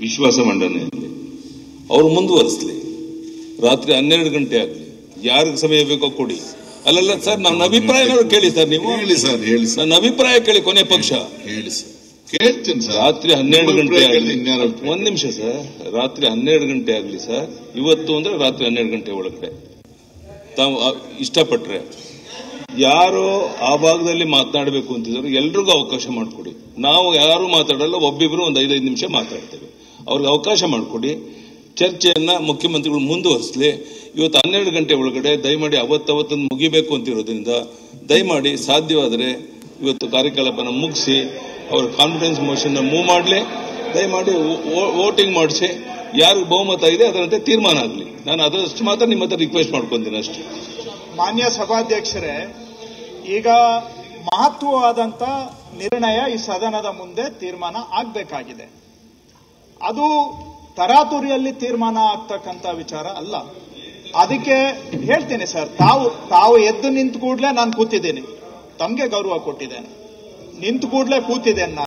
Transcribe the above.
ವಿಶ್ವಾಸ ಮಂಡನೆಯಲ್ಲಿ ಅವರು ಮುಂದುವರಿಸಲಿ. ರಾತ್ರಿ 12 ಗಂಟೆ ಆಗಲಿ, ಯಾರಿಗೆ ಸಮಯ ಬೇಕೋ ಕೊಡಿ. ಅಲ್ಲಲ್ಲ ಸರ್, ನನ್ನ ಅಭಿಪ್ರಾಯ ಕೇಳಿ ಸರ್. ನೀವು ಹೇಳಿ ಸರ್, ಹೇಳಿ ಸರ್. ನನ್ನ ಅಭಿಪ್ರಾಯ ಕೇಳಿ, ಕೊನೆ ಪಕ್ಷ ಹೇಳಿ ಸರ್, ಕೇಳ್ತೀನಿ ಸರ್. ರಾತ್ರಿ 12 ಗಂಟೆ ಆಗಲಿ, ಒಂದ್ ನಿಮಿಷ ಸರ್. ರಾತ್ರಿ 12 ಗಂಟೆ ಆಗಲಿ ಸರ್. ಇವತ್ತು ಅಂದ್ರೆ ರಾತ್ರಿ 12 ಗಂಟೆ ಒಳಗಡೆ ತಾವು ಇಷ್ಟಪಟ್ರೆ ಯಾರು ಆ ಭಾಗದಲ್ಲಿ ಮಾತನಾಡಬೇಕು ಅಂತಿದ್ರು ಎಲ್ರಿಗೂ ಅವಕಾಶ ಮಾಡಿಕೊಡಿ. ನಾವು ಯಾರು ಮಾತಾಡಲ್ಲ, ಒಬ್ಬಿಬ್ರು ಒಂದು 5 ನಿಮಿಷ ಮಾತಾಡ್ತೇವೆ. ಅವ್ರಿಗೆ ಅವಕಾಶ ಮಾಡಿಕೊಡಿ. ಚರ್ಚೆಯನ್ನ ಮುಖ್ಯಮಂತ್ರಿಗಳು ಮುಂದುವರಿಸಲಿ. ಇವತ್ತು 12 ಗಂಟೆ ಒಳಗಡೆ ದಯಮಾಡಿ ಅವತ್ತೊಂದು ಮುಗಿಬೇಕು ಅಂತಿರೋದ್ರಿಂದ ದಯಮಾಡಿ ಸಾಧ್ಯವಾದರೆ ಇವತ್ತು ಕಾರ್ಯಕಲಾಪನ ಮುಗಿಸಿ ಅವರ ಕಾನ್ಫಿಡೆನ್ಸ್ ಮೋಷನ್ ಮೂವ್ ಮಾಡಲಿ. ದಯಮಾಡಿ ವೋಟಿಂಗ್ ಮಾಡಿಸಿ, ಯಾರಿಗೆ ಬಹುಮತ ಇದೆ ಅದರಂತೆ ತೀರ್ಮಾನ ಆಗಲಿ. ನಾನು ಅದಷ್ಟು ಮಾತ್ರ ನಿಮ್ಮ ಹತ್ರ ರಿಕ್ವೆಸ್ಟ್ ಮಾಡ್ಕೊಂತೀನಿ ಅಷ್ಟೇ. ಮಾನ್ಯ ಸಭಾಧ್ಯಕ್ಷರೇ, ಈಗ ಮಹತ್ವವಾದಂತ ನಿರ್ಣಯ ಈ ಸದನದ ಮುಂದೆ ತೀರ್ಮಾನ ಆಗಬೇಕಾಗಿದೆ. ಅದು ತರಾತುರಿಯಲ್ಲಿ ತೀರ್ಮಾನ ಆಗ್ತಕ್ಕಂಥ ವಿಚಾರ ಅಲ್ಲ. ಅದಕ್ಕೆ ಹೇಳ್ತೀನಿ ಸರ್, ತಾವು ಎದ್ದು ನಿಂತು ಕೂಡಲೇ ನಾನು ಕೂತಿದ್ದೀನಿ, ತಮಗೆ ಗೌರವ ಕೊಟ್ಟಿದ್ದೇನೆ. ನಿಂತು ಕೂಡಲೇ ಕೂತಿದ್ದೇನೆ ನಾನು.